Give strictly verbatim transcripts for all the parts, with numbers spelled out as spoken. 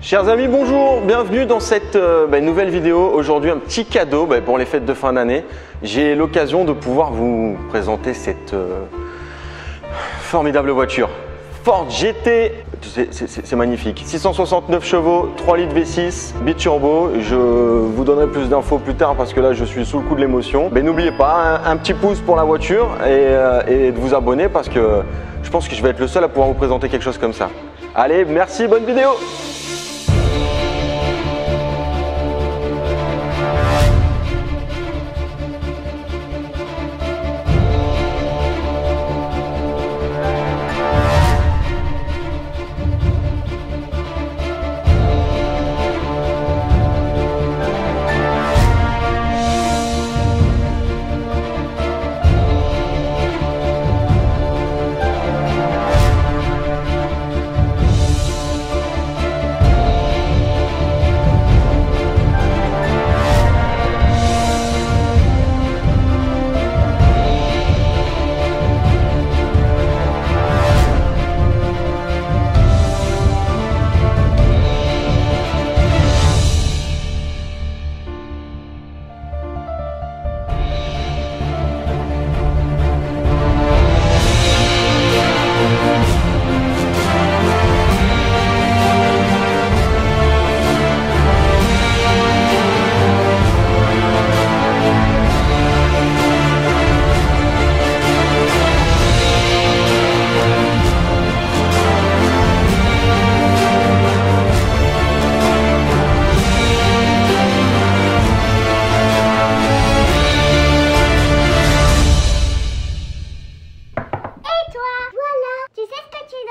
Chers amis, bonjour, bienvenue dans cette euh, bah, nouvelle vidéo. Aujourd'hui, un petit cadeau bah, pour les fêtes de fin d'année. J'ai l'occasion de pouvoir vous présenter cette euh, formidable voiture. Ford G T, c'est magnifique. six cent soixante-neuf chevaux, trois litres V six, biturbo. Je vous donnerai plus d'infos plus tard parce que là, je suis sous le coup de l'émotion. Mais n'oubliez pas, un, un petit pouce pour la voiture et, euh, et de vous abonner parce que je pense que je vais être le seul à pouvoir vous présenter quelque chose comme ça. Allez, merci, bonne vidéo!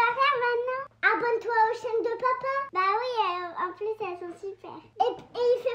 Abonne-toi aux chaînes de papa. Bah oui, euh, en plus elles sont super. Et, et il fait